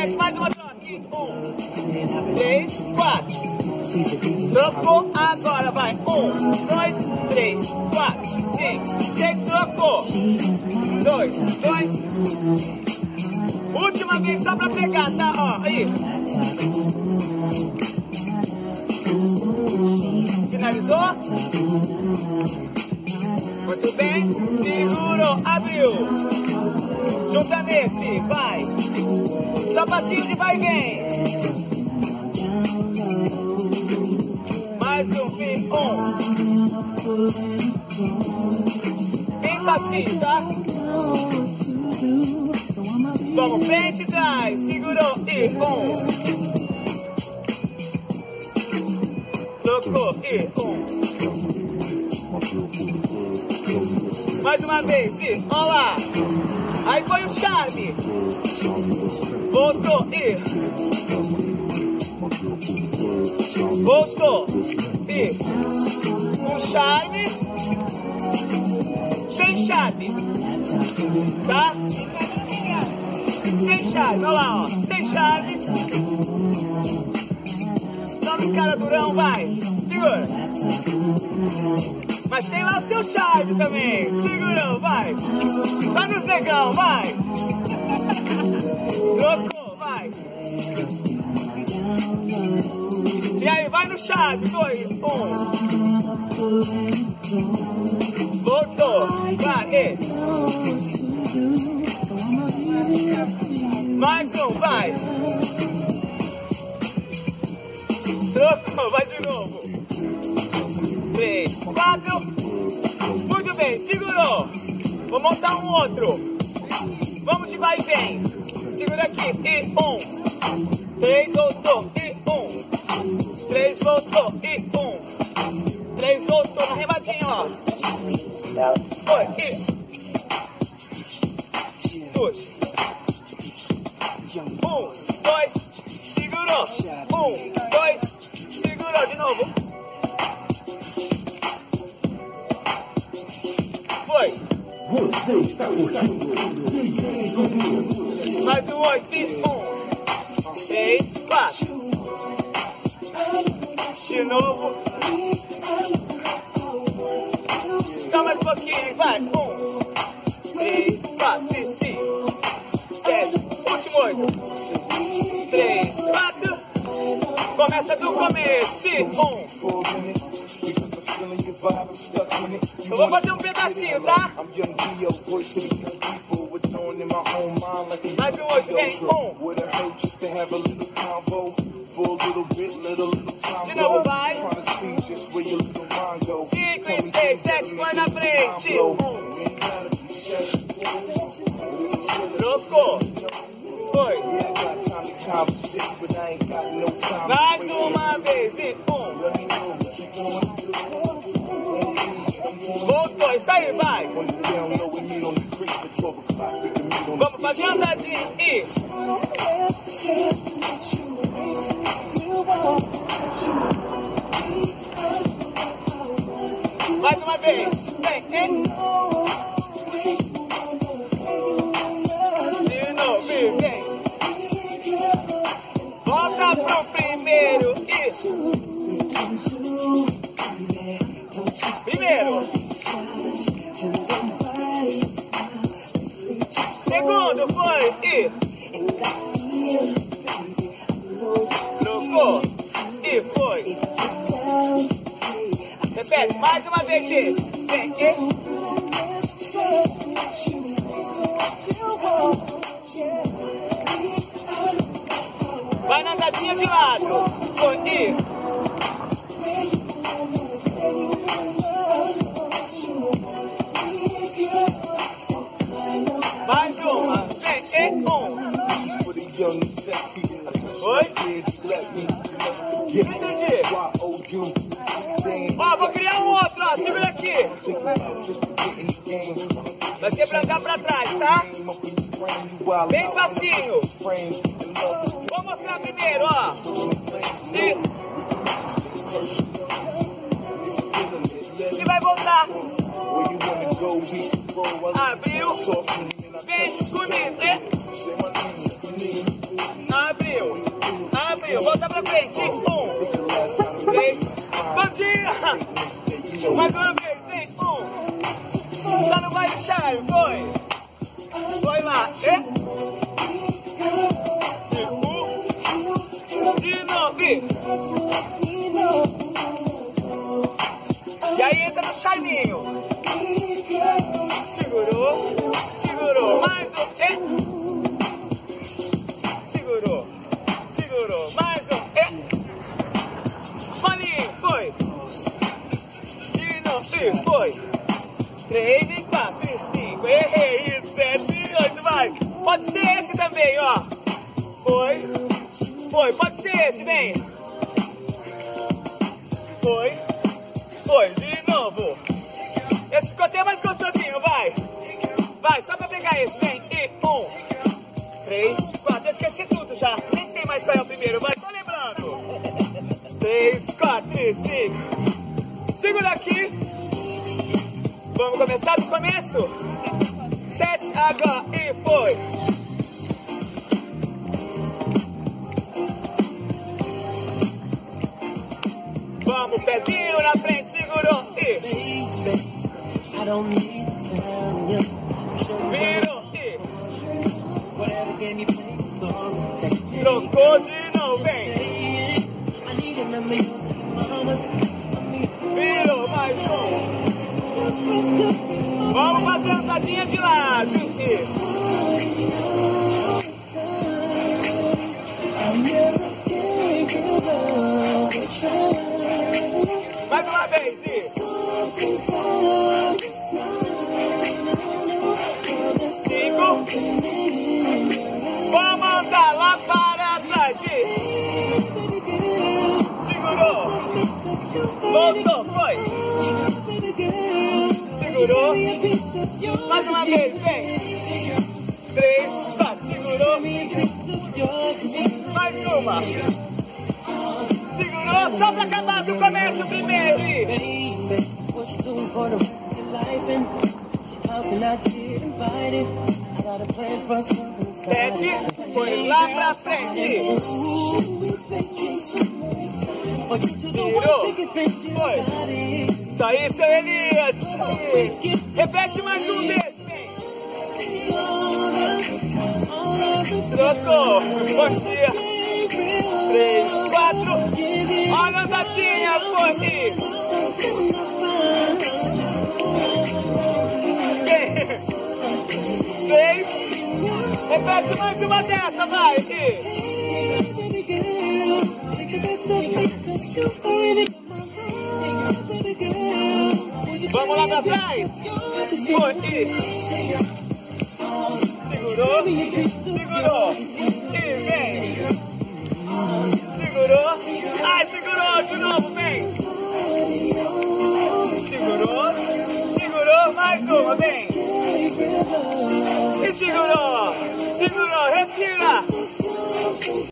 repete, mais uma troca. 1, 3, 4. Trocou, agora vai. 1, 2, 3, 4, 5, 6, trocou. 2, 2. Última vez só pra pegar, tá? Ó, aí. Finalizou? Muito bem. Segurou, abriu. Junta nesse, vai. Só passinho de vai e vem. Mais um e 1. Bem facinho, tá? Vamos, frente e trás. Segurou e 1. Trocou e 1. Mais uma vez e ó lá. Aí foi o charme. Voltou e voltou e um charme. Sem charme, tá? Sem charme, olha lá, ó. Sem charme. Só nos cara durão, vai. Segura. Mas tem lá o seu charme também. Segurou, vai. Só nos negão, vai. Trocou, vai. E aí, vai no charme. 2, 1. Voltou. Vai, e. Mais um, vai. Trocou, vai de novo. 3, 4. Muito bem, segurou. Vou montar um outro. Vamos de vai e vem. Segura aqui. E 1. 3, voltou. E 1. 3, voltou. E 1. 3, voltou. Na remadinha, ó. Foi. E. Puxa. 1, 2. Segurou. 1, 2. Segurou de novo. Foi. Você está curtindo. Mais um 8 e 1, 3, 4. De novo. Só mais um pouquinho, vai. 1, 3, 4 e 5, 7. Último 8. 3, 4. Começa do começo. 1. Eu vou fazer um pedacinho, tá? Mais um 8, vem. 1. De novo, vai. 5 e 6, 7, põe na frente. 1. Trocou. Foi. Mais uma vez. E 1. Voltou, isso aí, vai. Vamos fazer uma andadinha e... Mais uma vez. Vem, e... De novo, e vem. Volta pro primeiro e... Primeiro. Segundo foi e trocou e foi. Repete mais uma vez esse. Vem e vai na andadinha de lado. Foi e mais uma, vem, e 1. Oi? Não entendi. Ó, vou criar um outro, ó, segura aqui. Vai ser pra cá pra trás, tá? Bem facinho. Vou mostrar primeiro, ó. E vai voltar. Abriu. Vem comigo. Volta pra frente. 1, 3. Bandinha. Mais uma vez, vem. 1. Só não vai deixar, foi. Foi lá. De novo. E aí entra no charminho. Segurou. Segurou. Mais um. Segurou. Segurou. Mais um. Bolinho. Foi. De novo. Foi. 3 e 4 e 5. Errei. 7 e 8. Vai. Pode ser esse também, ó. Foi. Foi. Pode ser esse, vem. Foi. Foi. De novo. Esse ficou até mais gostosinho, vai. Vai, só pra pegar esse, vem. E 1, 3, 4. Eu esqueci tudo já. Nem sei mais qual é o primeiro, vai. Tô lembrando. 3, 4 e 5. Segura aqui. Vamos começar do começo. 7H e foi. Vamos, pezinho na frente, segurou e virou e trocou de novo, vem. Virou mais um. Vamos fazer a andadinha de lado e mais uma vez, e 5. Vamos andar lá para trás, e segurou. Voltou, foi. Segurou. Mais uma vez, vem. 3, 4, segurou. Mais uma. Segurou, só pra acabar do começo primeiro. 7, foi lá pra frente. Virou, foi. Isso aí, seu Elias. Isso aí. Repete mais um desses, vem. Trocou, bom dia. 3, 4. Olha a andadinha, foi. 3. Repete mais uma dessa, vai. Vamos lá pra trás. Foi. Segurou. Segurou. E vem. Segurou. Ai, segurou de novo, vem. Segurou. Segurou, mais uma, vem. E segurou. Segurou, respira.